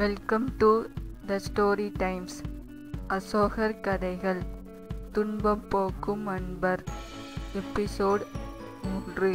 Welcome to the story times. அசோகர் கதைகள். துன்பம் போக்கும் அன்பர். எபிசோட் 3.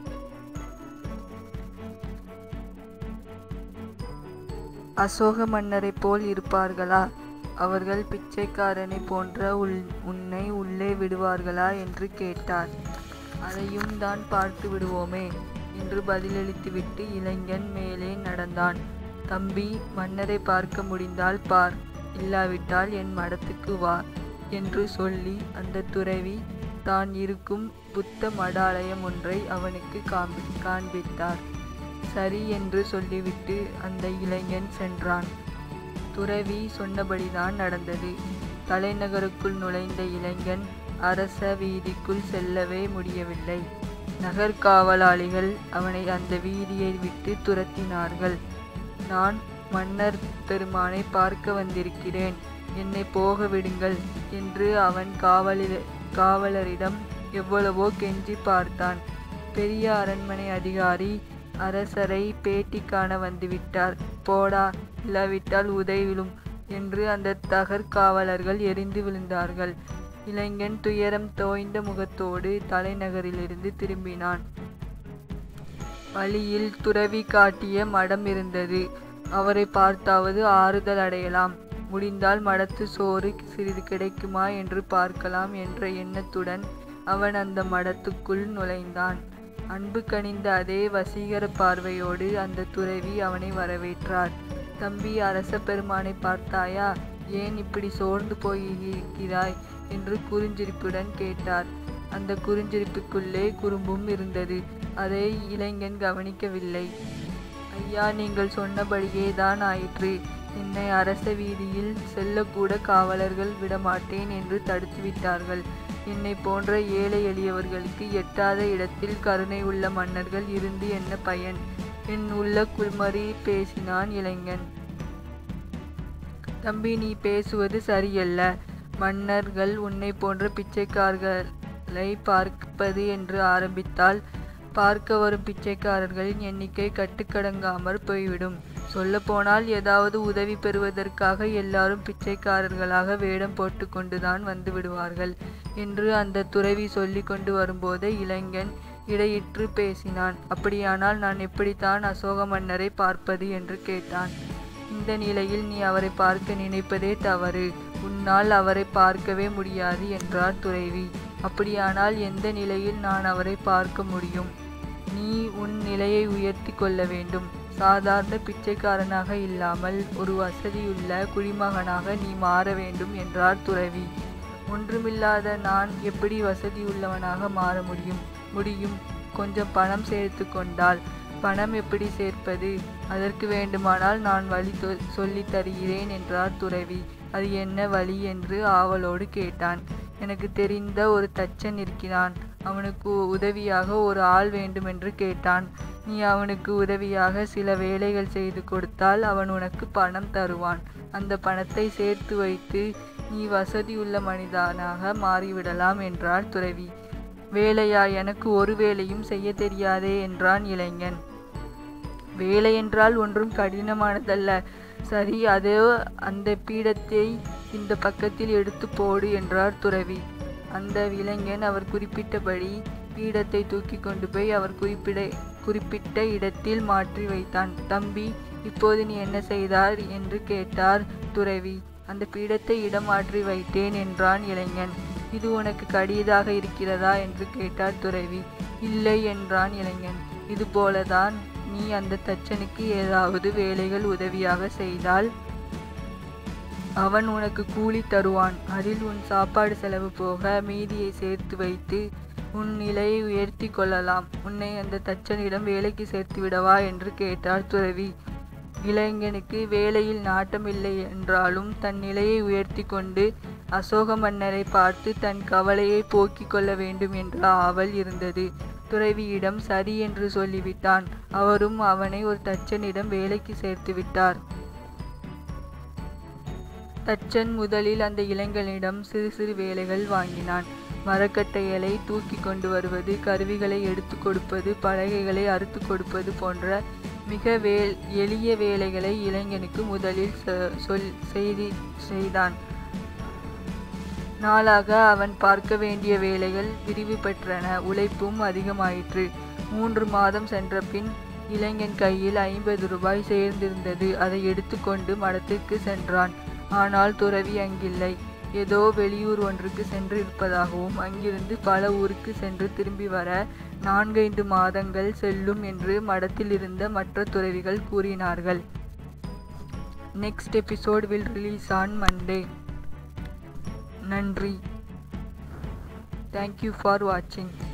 அசோக மன்னரை போல் இருப்பார்களா? அவர்கள் பிச்சைக்காரனை போன்ற உன்னை உள்ளே விடுவார்களா என்று கேட்டார். அதையும் தான் பார்த்து விடுவோமே என்று பதிலளித்துவிட்டு இளைஞன் மேலே நடந்தான். தம்பி, மன்னரை பார்க்க முடிந்தால் பார், இல்லாவிட்டால் என் மடத்துக்கு வா என்று சொல்லி அந்த துறவி தான் இருக்கும் புத்த மடாலயம் ஒன்றை அவனுக்கு காண்பித்தார். சரி என்று சொல்லிவிட்டு அந்த இளைஞன் சென்றான். துறவி சொன்னபடிதான் நடந்தது. தலைநகருக்குள் நுழைந்த இளைஞன் அரச வீதிக்குள் செல்லவே முடியவில்லை. நகர்காவலாளிகள் அவனை அந்த வீதியை விட்டு துரத்தினார்கள். நான் மன்னர் பெருமானை பார்க்க வந்திருக்கிறேன், என்னை போக விடுங்கள் என்று அவன் காவலரிடம் எவ்வளவோ கெஞ்சி பார்த்தான். பெரிய அரண்மனை அதிகாரி அரசரை பேட்டி காண வந்துவிட்டார், போடா, இல்லாவிட்டால் உதைவிலும் என்று அந்த தகர்காவலர்கள் எரிந்து விழுந்தார்கள். இளைஞன் துயரம் தோய்ந்த முகத்தோடு தலைநகரிலிருந்து திரும்பினான். வழியில் துறவி காட்டிய மடம் இருந்தது. அவரை பார்த்தாவது ஆறுதல் அடையலாம், முடிந்தால் மடத்து சோறு சிறிது கிடைக்குமா என்று பார்க்கலாம் என்ற எண்ணத்துடன் அவன் அந்த மடத்துக்குள் நுழைந்தான். அன்பு கனிந்த அதே வசீகர பார்வையோடு அந்த துறவி அவனை வரவேற்றார். தம்பி, அரச பெருமானை பார்த்தாயா? ஏன் இப்படி சோர்ந்து போயிருக்கிறாய் என்று குறுஞ்சிரிப்புடன் கேட்டார். அந்த குறுஞ்சிரிப்புக்குள்ளே குறும்பும் இருந்தது. அதை இளைஞன் கவனிக்கவில்லை. ஐயா, நீங்கள் சொன்னபடியே தான் ஆயிற்று. என்னை அரச வீதியில் செல்லக்கூட காவலர்கள் விடமாட்டேன் என்று தடுத்துவிட்டார்கள். என்னை போன்ற ஏழை எளியவர்களுக்கு எட்டாத இடத்தில் கருணை உள்ள மன்னர்கள் இருந்து என்ன பயன்? என் உள்ள குள்மறி பேசினான் இளைஞன். தம்பி, நீ பேசுவது சரியல்ல. மன்னர்கள் உன்னை போன்ற பிச்சைக்காரர்களை பார்ப்பது என்று ஆரம்பித்தால் பார்க்க வரும் பிச்சைக்காரர்களின் எண்ணிக்கை கட்டுக்கடங்காமற் போய்விடும். சொல்லப்போனால் ஏதாவது உதவி பெறுவதற்காக எல்லாரும் பிச்சைக்காரர்களாக வேடம் போட்டு கொண்டுதான் வந்து விடுவார்கள் என்று அந்த துறவி சொல்லி கொண்டு வரும்போதே இளைஞன் இடையிற்று பேசினான். அப்படியானால் நான் எப்படித்தான் அசோக மன்னரை பார்ப்பது என்று கேட்டான். இந்த நிலையில் நீ அவரை பார்க்க நினைப்பதே தவறு. உன்னால் அவரை பார்க்கவே முடியாது என்றார் துறவி. அப்படியானால் எந்த நிலையில் நான் அவரை பார்க்க முடியும்? நீ உன் நிலையை உயர்த்தி கொள்ள வேண்டும். சாதாரண பிச்சைக்காரனாக இல்லாமல் ஒரு வசதியுள்ள குடிமகனாக நீ மாற வேண்டும் என்றார் துறவி. ஒன்றுமில்லாத நான் எப்படி வசதியுள்ளவனாக மாற முடியும்? கொஞ்சம் பணம் சேர்த்து கொண்டால். பணம் எப்படி சேர்ப்பது? அதற்கு வேண்டுமானால் நான் வழி சொல்லி தருகிறேன் என்றார் துறவி. அது என்ன வழி என்று ஆவலோடு கேட்டான். எனக்கு தெரிந்த ஒரு தச்சன் இருக்கிறான், அவனுக்கு உதவியாக ஒரு ஆள் வேண்டுமென்று கேட்டான். நீ அவனுக்கு உதவியாக சில வேலைகள் செய்து கொடுத்தால் அவன் உனக்கு பணம் தருவான். அந்த பணத்தை சேர்த்து வைத்து நீ வசதியுள்ள மனிதனாக மாறிவிடலாம் என்றார் துறவி. வேலையா? எனக்கு ஒரு வேலையும் செய்ய தெரியாதே என்றான் இளைஞன். வேலை என்றால் ஒன்றும் கடினமானதல்ல. சரி, அதோ அந்த பீடத்தை இந்த பக்கத்தில் எடுத்து போடு என்றார் துறவி. அந்த இளைஞன் அவர் குறிப்பிட்டபடி பீடத்தை தூக்கி கொண்டு போய் அவர் குறிப்பிட்ட இடத்தில் மாற்றி வைத்தான். தம்பி, இப்போது நீ என்ன செய்தார் என்று கேட்டார் துறவி. அந்த பீடத்தை இடம் மாற்றி வைத்தேன் என்றான் இளைஞன். இது உனக்கு கடியதாக இருக்கிறதா என்று கேட்டார் துறவி. இல்லை என்றான் இளைஞன். இது போலதான் நீ அந்த தச்சனுக்கு ஏதாவது வேலைகள் உதவியாக செய்தால் அவன் உனக்கு கூலி தருவான். அதில் உன் சாப்பாடு செலவு போக மீதியை சேர்த்து வைத்து உன் நிலையை உயர்த்தி கொள்ளலாம். உன்னை அந்த தச்சனிடம் வேலைக்கு சேர்த்து விடவா என்று கேட்டார் துறவி. இளைஞனுக்கு வேலையில் நாட்டமில்லை என்றாலும் தன் நிலையை உயர்த்தி கொண்டு அசோக மன்னரை பார்த்து தன் கவலையை போக்கிக் கொள்ள வேண்டும் என்ற ஆவல் இருந்தது. துறவியிடம் சரி என்று சொல்லிவிட்டான். அவரும் அவனை ஒரு தச்சனிடம் வேலைக்கு சேர்த்து விட்டார். தச்சன் முதலில் அந்த இளைஞனிடம் சிறு சிறு வேலைகள் வாங்கினான். மரக்கட்டைகளை தூக்கி கொண்டு வருவது, கருவிகளை எடுத்து கொடுப்பது, பலகைகளை அறுத்து கொடுப்பது போன்ற மிக எளிய வேலைகளை இளைஞனுக்கு முதலில் செய்தான். நாளாக அவன் பார்க்க வேண்டிய வேலைகள் விரிவு பெற்றன. உழைப்பும் அதிகமாயிற்று. 3 மாதம் சென்ற பின் இளைஞன் கையில் 50 ரூபாய் சேர்ந்திருந்தது. அதை எடுத்துக்கொண்டு மடத்திற்கு சென்றான். ஆனால் துறவி அங்கில்லை. ஏதோ வெளியூர் ஒன்றுக்கு சென்று இருப்பதாகவும் அங்கிருந்து பல ஊருக்கு சென்று திரும்பி வர 4-5 மாதங்கள் செல்லும் என்று மடத்தில் இருந்த மற்ற துறவிகள் கூறினார்கள். Next episode will release on Monday. நன்றி. Thank you for watching.